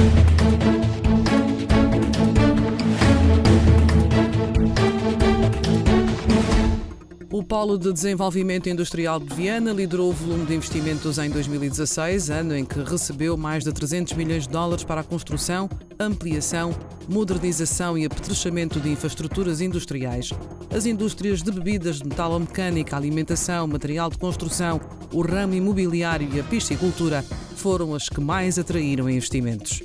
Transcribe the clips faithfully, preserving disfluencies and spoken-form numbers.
O Polo de Desenvolvimento Industrial de Viana liderou o volume de investimentos em dois mil e dezasseis, ano em que recebeu mais de trezentos milhões de dólares para a construção, ampliação, modernização e apetrechamento de infraestruturas industriais. As indústrias de bebidas, de metalomecânica, alimentação, material de construção, o ramo imobiliário e a piscicultura foram as que mais atraíram investimentos.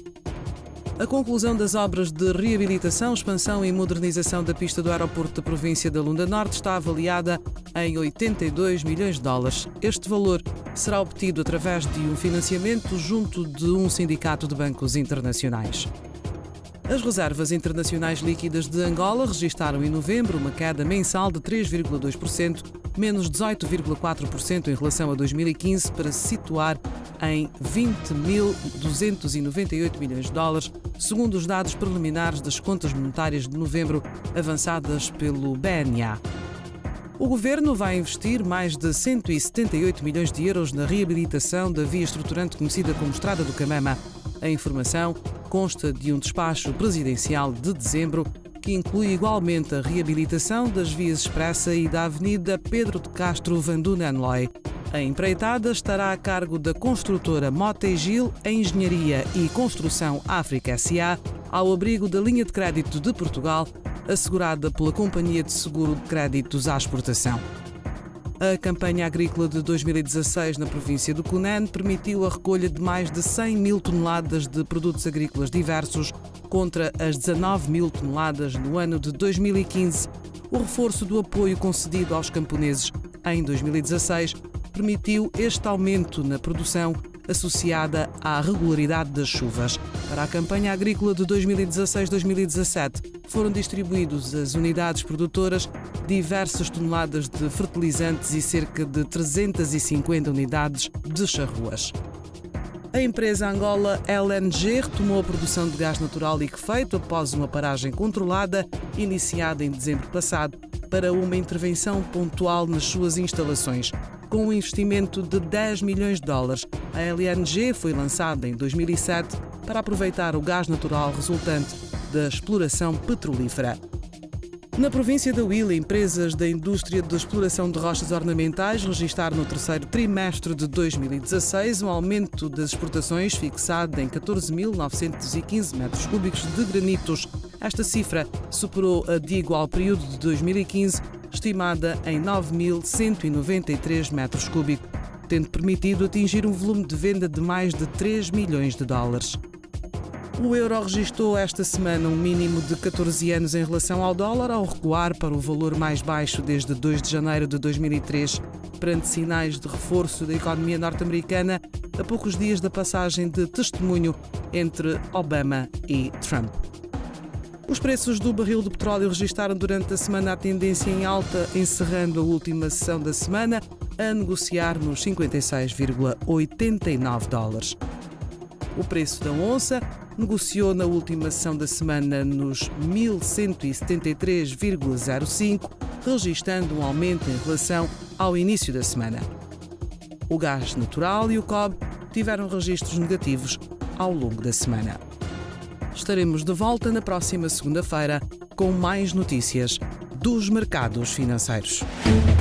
A conclusão das obras de reabilitação, expansão e modernização da pista do aeroporto da província da Lunda Norte está avaliada em oitenta e dois milhões de dólares. Este valor será obtido através de um financiamento junto de um sindicato de bancos internacionais. As reservas internacionais líquidas de Angola registaram em novembro uma queda mensal de três vírgula dois por cento, menos dezoito vírgula quatro por cento em relação a dois mil e quinze, para se situar em vinte mil duzentos e noventa e oito milhões de dólares, segundo os dados preliminares das contas monetárias de novembro avançadas pelo B N A. O Governo vai investir mais de cento e setenta e oito milhões de euros na reabilitação da via estruturante conhecida como Estrada do Camama. A informação consta de um despacho presidencial de dezembro que inclui igualmente a reabilitação das vias expressa e da Avenida Pedro de Castro Van Dunen-Loy. A empreitada estará a cargo da construtora Mota-Gil Engenharia e Construção África S A, ao abrigo da linha de crédito de Portugal, assegurada pela Companhia de Seguro de Créditos à Exportação. A campanha agrícola de dois mil e dezasseis na província do Cunene permitiu a recolha de mais de cem mil toneladas de produtos agrícolas diversos, contra as dezanove mil toneladas no ano de dois mil e quinze. O reforço do apoio concedido aos camponeses em dois mil e dezasseis permitiu este aumento na produção associada à regularidade das chuvas. Para a campanha agrícola de dois mil e dezasseis a dois mil e dezassete, foram distribuídos às unidades produtoras diversas toneladas de fertilizantes e cerca de trezentas e cinquenta unidades de charruas. A empresa Angola L N G retomou a produção de gás natural liquefeito após uma paragem controlada, iniciada em dezembro passado, para uma intervenção pontual nas suas instalações. Com um investimento de dez milhões de dólares, a L N G foi lançada em dois mil e sete para aproveitar o gás natural resultante da exploração petrolífera. Na província da Huila, empresas da indústria de exploração de rochas ornamentais registaram no terceiro trimestre de dois mil e dezasseis um aumento das exportações fixado em catorze mil novecentos e quinze metros cúbicos de granitos. Esta cifra superou a de igual período de dois mil e quinze, estimada em nove mil cento e noventa e três metros cúbicos, tendo permitido atingir um volume de venda de mais de três milhões de dólares. O euro registrou esta semana um mínimo de catorze anos em relação ao dólar, ao recuar para o valor mais baixo desde dois de janeiro de dois mil e três, perante sinais de reforço da economia norte-americana a poucos dias da passagem de testemunho entre Obama e Trump. Os preços do barril de petróleo registaram durante a semana a tendência em alta, encerrando a última sessão da semana a negociar nos cinquenta e seis vírgula oitenta e nove dólares. O preço da onça negociou na última sessão da semana nos mil cento e setenta e três vírgula zero cinco, registrando um aumento em relação ao início da semana. O gás natural e o cobre tiveram registros negativos ao longo da semana. Estaremos de volta na próxima segunda-feira com mais notícias dos mercados financeiros.